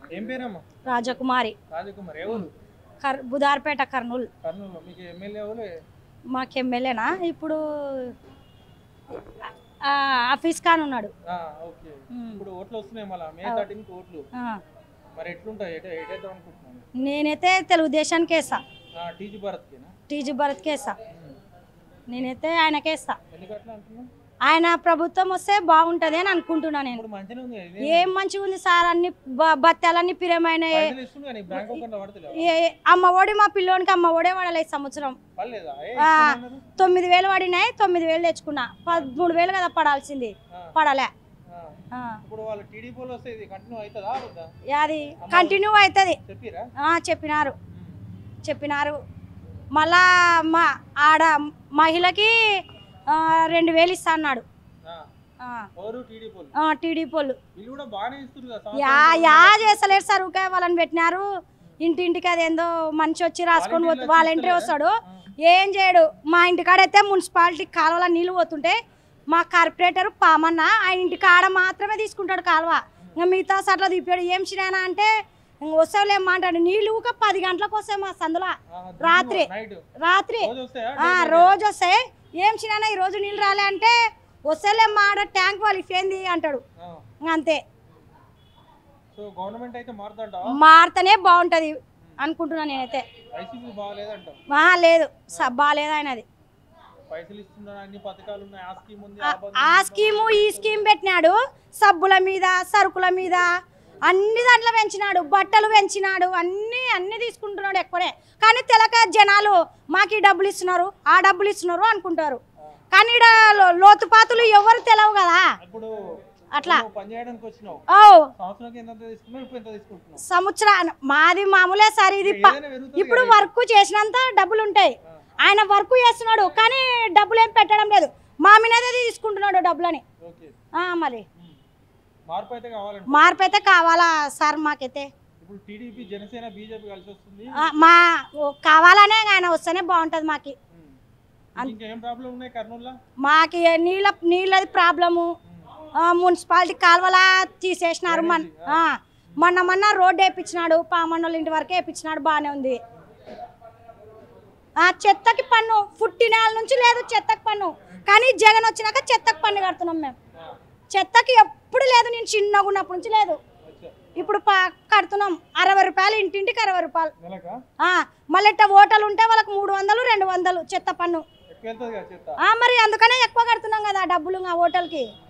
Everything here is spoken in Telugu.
ఏం పేరమ్మా? రాజకుమారి. రాజకుమారి ఎవరు? బుధార్పేట కర్నూలు. కర్నూలు. మీకు ఎమ్మెల్యే ఎవరు? మాకు ఎమ్మెల్యేనా ఇప్పుడు ఆఫీస్ ఖాన్ ఉన్నాడు. ఓకే. ఇప్పుడు ఓట్లు వస్తున్నాయి మళ్ళా మే 13 కి ఓట్లు. మరి ఎట్లుంటాయి? ఎటేద్దాం అనుకుంటున్నాను? నేనైతే తెలుగుదేశానికి వేస్తా. టీజీ భరత్కేనా? టీజీ భరత్కి వేస్తా. నేనైతే ఆయనకే వేస్తా. ఎందుకు అట్లా అంటున్నావు? ఆయన ప్రభుత్వం వస్తే బాగుంటది అని అనుకుంటున్నా నేను. ఏం మంచిగా ఉంది సార్, అన్ని బత్తాలన్నీ పిరమైన అమ్మఒడి మా పిల్లోనికి అమ్మఒడే వాడలేదు సంవత్సరం. 9,000 పడినాయి, 9,000 తెచ్చుకున్నా. 13,000 కదా పడాల్సింది, పడలే. అది కంటిన్యూ అవుతుంది చెప్పినారు. మళ్ళా ఆడ మహిళకి 2,000 ఇస్తా అన్నాడు టీడీపీ వాళ్ళు. యా చేస్తలేరు సార్, ఊకే వాళ్ళని పెట్టినారు. ఇంటింటికి అదేందో మనిషి వచ్చి రాసుకొని వాలంటీర్ వస్తాడు, ఏం చేయడు. మా ఇంటికాడైతే మున్సిపాలిటీ కాలువల నీళ్ళు పోతుంటే మా కార్పొరేటర్ పామన్న ఆయన ఇంటి కాడ మాత్రమే తీసుకుంటాడు కాలువ, ఇంకా మిగతా సార్లు తీపాడు. ఏం చిన్న అంటే వస్తావులేమ్మా అంటాడు. నీళ్ళు ఊక 10 గంటలకు వస్తాయి మా సందులో, రాత్రి రోజు వస్తాయి. ఏం చిన్న ఈరోజు నీళ్ళు రాలే అంటే వస్తలేమ్మా ఆడ ట్యాంక్ వాళ్ళు ఇఫేంది అంటాడు. అంతే, మారితేనే బాగుంటది అనుకుంటున్నా నేనైతే. లేదు బాగాలేదు ఆయనది. ఆ స్కీము ఈ స్కీమ్ పెట్టినాడు, సబ్బుల మీద సరుకుల మీద అన్ని దాంట్లో పెంచినాడు, బట్టలు పెంచినాడు, అన్ని తీసుకుంటున్నాడు ఎక్కువనే. కానీ తెలక జనాలు మాకు ఈ డబ్బులు ఇస్తున్నారు ఆ డబ్బులు ఇస్తున్నారు అనుకుంటారు, కానీ లోతుపాతులు ఎవరు తెలవు కదా. అట్లా సంవత్సరం మాది మామూలే సార్. ఇది ఇప్పుడు వర్క్ చేసినంత డబ్బులు ఉంటాయి. ఆయన వర్క్ చేస్తున్నాడు కానీ డబ్బులు ఏం పెట్టడం లేదు, మా మీదే తీసుకుంటున్నాడు డబ్బులని. మరి మార్పు అయితే కావాలా సార్ మాకైతే. మా కావాలనే ఆయన వస్తేనే బాగుంటది మాకి. మాకి నీళ్ళది ప్రాబ్లము, మున్సిపాలిటీ కాలువలా తీసేసినారు. మొన్న రోడ్డు వేయించినాడు, పామన్నోళ్ళ ఇంటి వరకే వేయించినాడు, బాగానే ఉంది. చెత్తకి పన్ను పుట్టినాళ్ళ నుంచి లేదు చెత్తకి పన్ను, కానీ జగన్ వచ్చినాక చెత్తకి పన్ను కడుతున్నాం మేము. చెత్తకి ఎప్పుడు లేదు, నేను చిన్నగా ఉన్నప్పటి నుంచి లేదు, ఇప్పుడు కడుతున్నాం. 60 రూపాయలు, ఇంటింటికి 60 రూపాయలు. మళ్ళీ ఇట్లా ఓటలు ఉంటే వాళ్ళకి 300, 200 చెత్త పన్ను. మరి అందుకనే ఎక్కువ కడుతున్నాం కదా డబ్బులు ఆ ఓటల్కి.